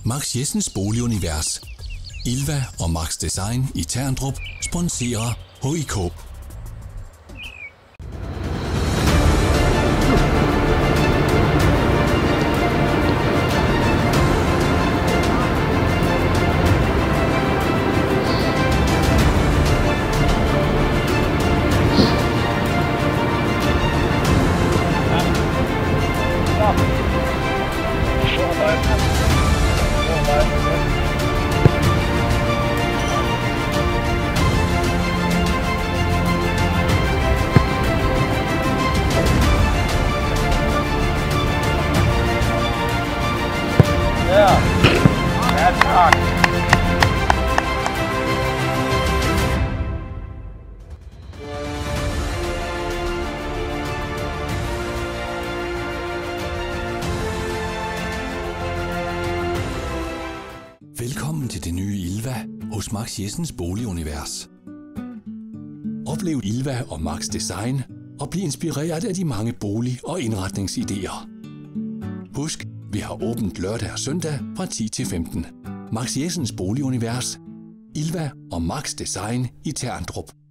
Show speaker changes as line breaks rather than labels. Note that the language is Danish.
Max Jessens Boligunivers. Ilva og Max Design i Terndrup sponserer HIK.
Ja, tak.
Velkommen til det nye Ilva hos Max Jessens Boligunivers. Oplev Ilva og Max Design og bliv inspireret af de mange bolig- og indretningsidéer. Husk, vi har åbent lørdag og søndag fra 10 til 15. Max Jessens Boligunivers, Ilva og Max Design i Terndrup.